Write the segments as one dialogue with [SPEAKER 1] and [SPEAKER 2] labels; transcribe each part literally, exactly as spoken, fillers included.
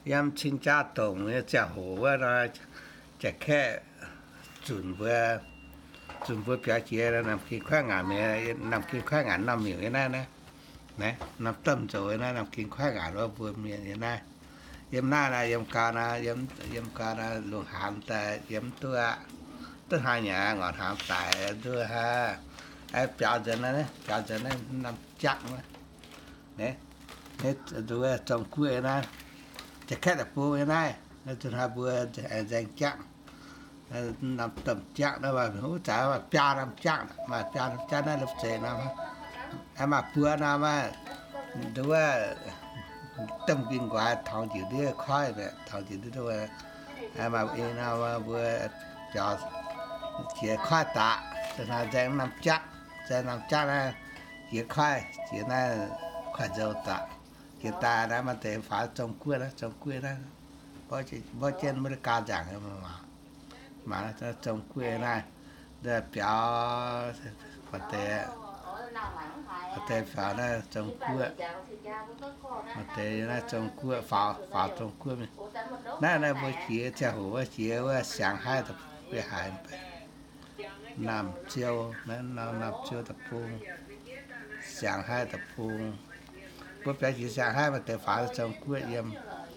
[SPEAKER 1] ยำชินจ้าตรงเนี่ยจะโหว่าเราจะแค่จุนเพื่อจุนเพื่อเปียเจียแล้วนำกินข้าวงานเนี่ยนำกินข้าวงานนำอยู่นั่นนะนะนำต้มโจยนะนำกินข้าวงานว่าเพื่อเมียอย่างนั้นยำหน้านะยำกานะยำยำกานะลูกหามแต่ยำตัวตัวหางอย่างอดหามแต่ตัวฮะไอ้เปียจะนั่นนะเปียจะนั่นนำจักนะเนี่ยเนี่ยดูว่าจงคุยนะจะแค่แต่ปูไม่ได้แล้วจะทำบัวจะแจงจักนำต้มจักนะว่าหูจ๋าว่าปลาน้ำจักมาปลาน้ำจักนั่นลูกเจนะมาไอ้มาปัวนะมาดูว่าต้มกินกว่าทองจีด้วยค่อยแบบทองจีด้วยไอ้มาเองนะว่าบัวจอเขียค่อยตะจะทำแจงน้ำจักแจงน้ำจักนะเขียค่อยเขียนั่นค่อยเจ้าตะเกิดตานะมันแต่ฝาจงกล้วยนะจงกล้วยนะเพราะจะเพราะเช่นไม่ได้การจังให้มันมามาแล้วจะจงกล้วยนะเดือดเปียวพอแต่พอแต่ฝานะจงกล้วยพอแต่นะจงกล้วยฝาฝาจงกล้วยมันนั่นนะบางทีจะหัวเสียว่าเสียงหายแต่ไปหายไปน้ำเจียวนั่นน้ำน้ำเจียวตะปูเสียงหายตะปูbữa bây giờ sáng hai mà từ phá trong quyết yếm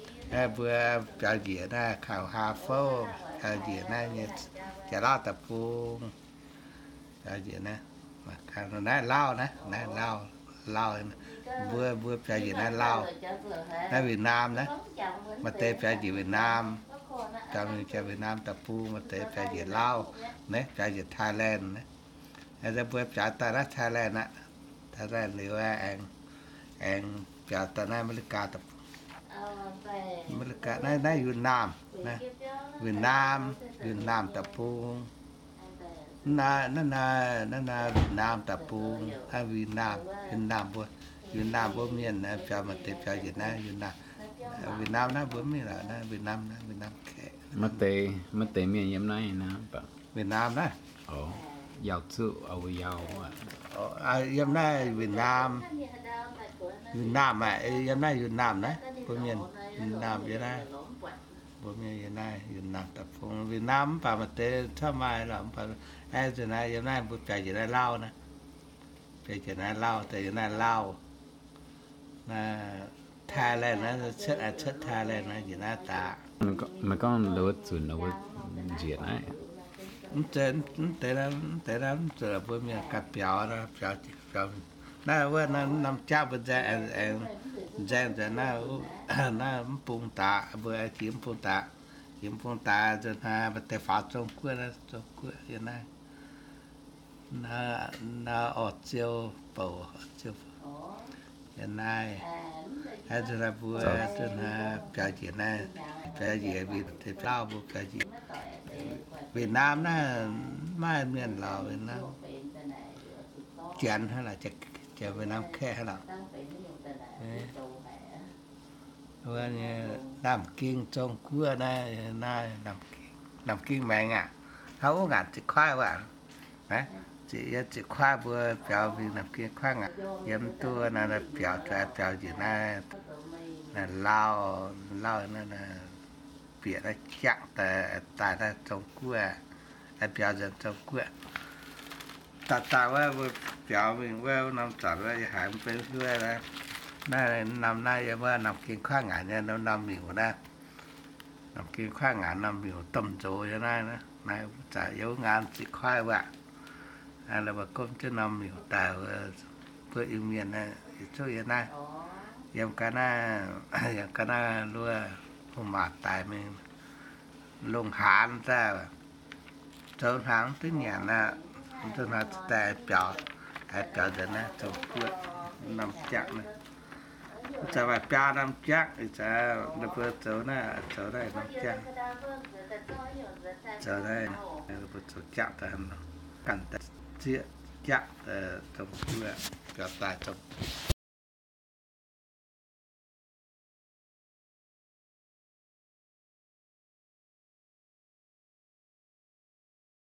[SPEAKER 1] bữa bây giờ na khảo hà phô bây giờ na như chả lo tập phu bây giờ na mà khảo na lao na na lao lao bữa bữa bây giờ na lao na Việt Nam đó mà từ bây giờ Việt Nam trong cho Việt Nam tập phu mà từ bây giờ lao đấy bây giờ Thailand đấy rồi bữa bây giờ ta ra Thailand á Thailand liệu anhเองจากตอนนั้นอเมริกาตับอเมริกาในในเวียดนามนะเวียดนามเวียดนามตะปูนานั่นนานั่นนาเวียดนามตะปูถ้าเวียดนามเวียดนามบ่เวียดนามบ่มีนะจะมาเตะจะอยู่นะอยู่นะเวียดนามนะบ่มีละนะเวียดนามนะเวียดนามแค่
[SPEAKER 2] มาเตะมาเตะเมียยำไหนนะปะ
[SPEAKER 1] เวียดนามนะ
[SPEAKER 2] อ๋อยาวสู้เอายาวอ่ะ
[SPEAKER 1] อ๋อยำไหนเวียดนามViệt Nam mà em nay Việt Nam đấy, bố miền Việt Nam vậy này, bố miền vậy này Việt Nam tập trung Việt Nam phải mà té tham mai là phải ai giờ này em nay bố chạy giờ này lao nè, chạy giờ này lao, chạy giờ này lao, là Thailand nó chất à chất Thailand nó giờ này ta,
[SPEAKER 2] มันก็มันก็เลือดสุนเอาไว้เจียดนะ
[SPEAKER 1] แต่แต่นั้นแต่นั้นเจอพวกมีกับเปียวนะเปียวเปียวน่าว่านั่นน้ำจ้าเป็นแจงแองแจงแต่น่าน่าปุ่งตาเบื่อขีมปุ่งตาขีมปุ่งตาจนหาแต่ฝาจงกล้วยนะจงกล้วยอย่างนั้นน่าน่าอดเจียวเป่าเจียวอย่างนั้นให้จนบัวจนหาเปียจีน่าเปียจีวิเทปเล่าบัวเปียจีเวียดนามน่าไม่เหมือนเราเวียดนามเจียนเท่าไหร่จะจะไปน้ำแค่หรอกว่าเนี่ยน้ำกิ้งจงกั้วได้น่าน้ำกิ้งน้ำกิ้งแมงอ่ะเขาก็งัดจิควายว่ะนะจิจิควายบัวเปล่าวิน้ำกิ้งควายอ่ะเยี่ยมตัวนั่นเปล่าแต่เปล่าอยู่นั่นนั่นเล่าเล่านั่นน่ะเปียกแล้วจักแต่ตายได้จงกั้วไอ้เปล่าจะจงกั้วตาตาว่าเปียวมึงว่าน้ำจัดว่าหายมันเป็นเพื่อนะน่านำน่าจะว่านำกินข้าวงานเนี่ยน้ำนำหมิวนะนำกินข้าวงานนำหมิวต้มโจจะได้นะนายจ่ายเยอะงานสิควายว่าอะไรแบบก็จะนำหมิวแต่เพื่ออิมเมียนนะช่วยนะยามกันนะยามกันนะรู้ว่าผู้หมาตายมึงลงหานซะเจ้าทางที่เนี่ยนะจนมาแต่เปล่าไอ้เปล่าเดี๋ยวนะจงกล้วยน้ำจักนะจะไปปลาน้ำจักจะระเบิดเจ้าหน้าเจ้าได้น้ำจักเจ้าได้ระเบิดเจ้าจักแต่กันแต่เจี๊ยจักแต่จงกล้วยเปล่าตายจง